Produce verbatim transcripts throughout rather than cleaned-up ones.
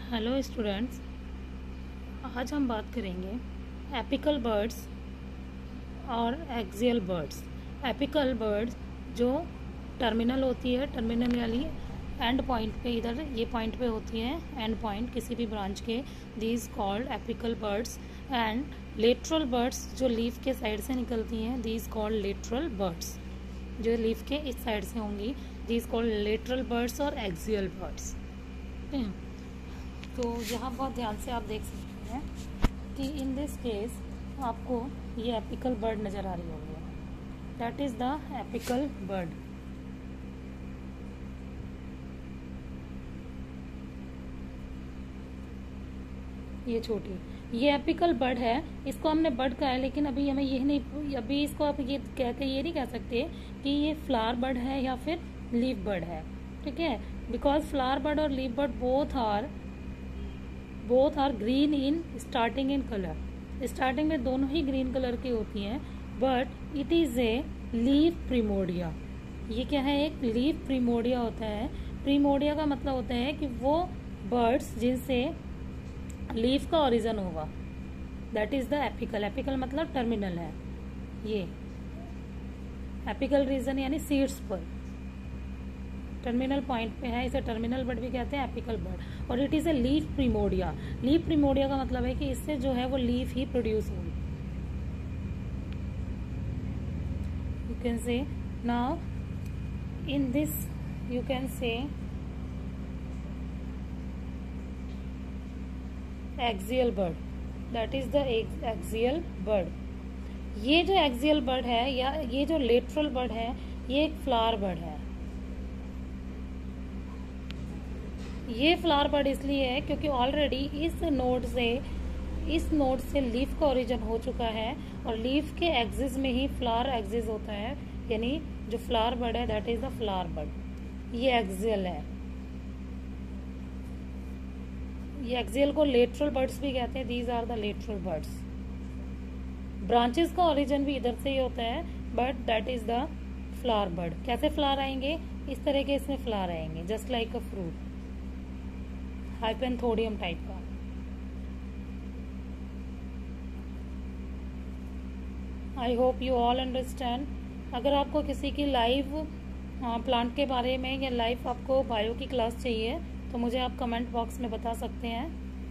Hello students, आज हम बात करेंगे एपिकल बर्ड्स और एक्सियल बर्ड्स। एपिकल बर्ड्स जो टर्मिनल होती है, टर्मिनल यानी एंड पॉइंट पे, इधर ये पॉइंट पे होती है एंड पॉइंट किसी भी ब्रांच के, these called apical buds. And lateral buds जो लीफ के साइड से निकलती हैं, दीज कॉल्ड लेटरल बर्ड्स। जो लीफ के इस साइड से होंगी, दीज कॉल्ड लेटरल बर्ड्स और एक्सियल बर्ड्स। तो यहाँ बहुत ध्यान से आप देख सकते हैं कि इन दिस केस आपको ये एपिकल बर्ड नज़र आ रही होगी, that is the apical bud. ये छोटी, ये एपिकल बर्ड है, इसको हमने बर्ड कहा है, लेकिन अभी हमें ये नहीं, अभी इसको आप ये कह के ये नहीं कह सकते कि ये फ्लावर बर्ड है या फिर लीफ बर्ड है, ठीक है। बिकॉज फ्लावर बर्ड और leaf bird both are both are green in starting in colour. Starting में दोनों ही ग्रीन कलर की होती हैं, but it is a leaf primordia. ये क्या है? एक लीफ प्रीमोडिया होता है। प्रीमोडिया का मतलब होता है कि वो बर्ड्स जिनसे लीफ का ओरिजिन होगा, that is the apical. Apical मतलब टर्मिनल है। ये एपिकल रीजन यानी सीड्स पर, टर्मिनल पॉइंट पे है, इसे टर्मिनल बर्ड भी कहते हैं, एपिकल बर्ड। और it is a leaf primordia. Leaf primordia का मतलब है कि इससे जो है वो लीफ ही प्रोड्यूस होगी। You can say now in this you can say axial bird, that is the axial bird. ये जो एक्सियल बर्ड है या ये जो लेटरल बर्ड है, ये एक फ्लावर बर्ड है। ये फ्लावर बर्ड इसलिए है क्योंकि ऑलरेडी इस नोड से इस नोड से लीफ का ओरिजिन हो चुका है, और लीफ के एक्सिस में ही फ्लावर एक्सिस होता है, यानी जो फ्लावर बर्ड है that is the flower bird. ये एक्सियल है। ये एक्सियल को लेटरल बर्ड्स भी कहते हैं, these are the lateral birds. Branches का ओरिजिन भी इधर से ही होता है, but that is the flower bird. कैसे फ्लावर आएंगे? इस तरह के इसमें फ्लावर आएंगे, just like a fruit, hypanthodium type का। I hope you all understand. अगर आपको किसी की लाइव प्लांट के बारे में या लाइव आपको बायो की क्लास चाहिए तो मुझे आप कमेंट बॉक्स में बता सकते हैं।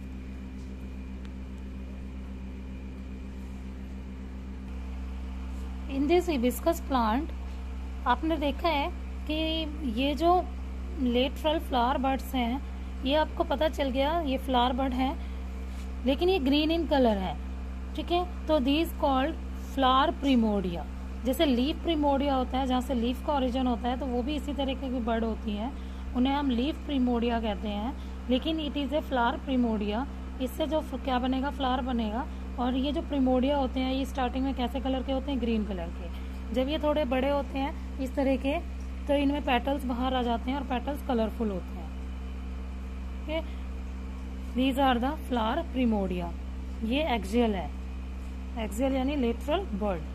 इन दिस हिबिस्कस प्लांट आपने देखा है कि ये जो लेटरल फ्लावर बर्ड्स हैं, ये आपको पता चल गया ये फ्लावर बर्ड है, लेकिन ये ग्रीन इन कलर है, ठीक है। तो दीज कॉल्ड फ्लावर प्रीमोडिया। जैसे लीफ प्रीमोडिया होता है, जहाँ से लीफ का ओरिजिन होता है, तो वो भी इसी तरीके की बर्ड होती हैं, उन्हें हम लीफ प्रीमोडिया कहते हैं। लेकिन it is a flower primordia. इससे जो क्या बनेगा? फ्लावर बनेगा। और ये जो प्रीमोडिया होते हैं, ये स्टार्टिंग में कैसे कलर के होते हैं? ग्रीन कलर के। जब ये थोड़े बड़े होते हैं इस तरह के, तो इनमें पेटल्स बाहर आ जाते हैं और पेटल्स कलरफुल होते हैं। These are the flower primodia। ये एक्सियल है। एक्सियल यानी लेटरल बर्ड।